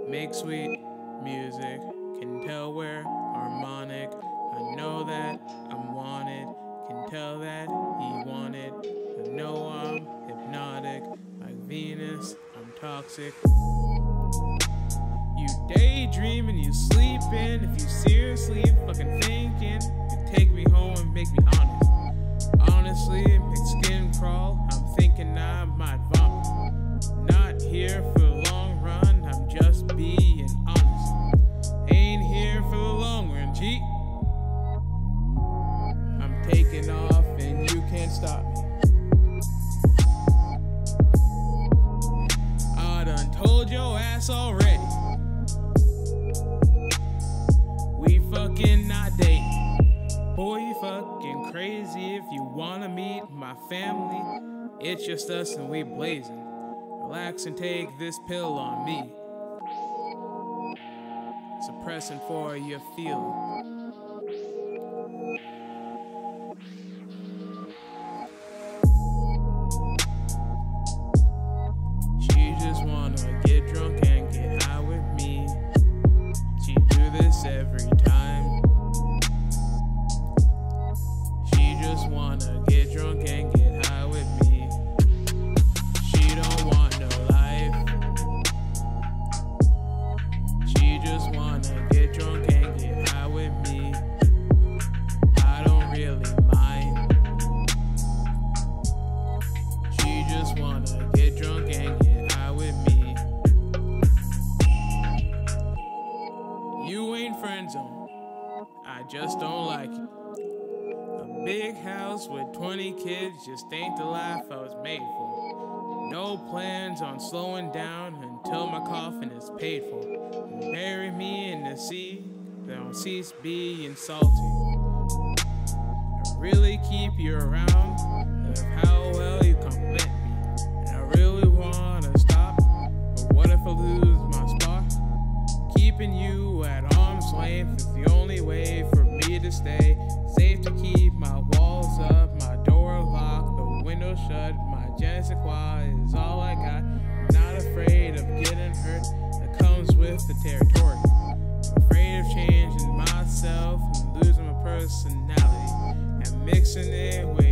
Make sweet music, can tell we're harmonic. I know that I'm wanted, can tell that he wanted. I know I'm hypnotic, like Venus, I'm toxic. You daydreaming, you sleeping, if you seriously fucking thinking, you take me home and make me honest. Honestly, it makes skin crawl, I'm thinking I might vomit. Not here for the long run, I'm just being honest. Ain't here for the long run, G. I'm taking off and you can't stop me. I done told your ass already. We fucking not dating. Boy, you fucking crazy if you wanna meet my family. It's just us and we blazing. Relax and take this pill on me. Suppressing for your feelings. She just wanna get drunk and get high with me. She do this every time. She just wanna get drunk and get high with me. She don't want no life. She just wanna get drunk and get high with me. I don't really mind. She just wanna get drunk and get high with me. You ain't friend zone, I just don't like it. A big house with 20 kids just ain't the life I was made for. No plans on slowing down until my coffin is paid for. And bury me in the sea, don't cease being salty. I really keep you around, of how well you compliment me. And I really wanna stop, but what if I lose my spot? Keeping you at arm's length is the only way for me to stay safe, to keep my walls up, my door locked, the window shut. My je ne sais quoi is all I got. I'm not afraid of getting hurt, that comes with the territory. I'm afraid of changing myself and losing my personality and mixing it with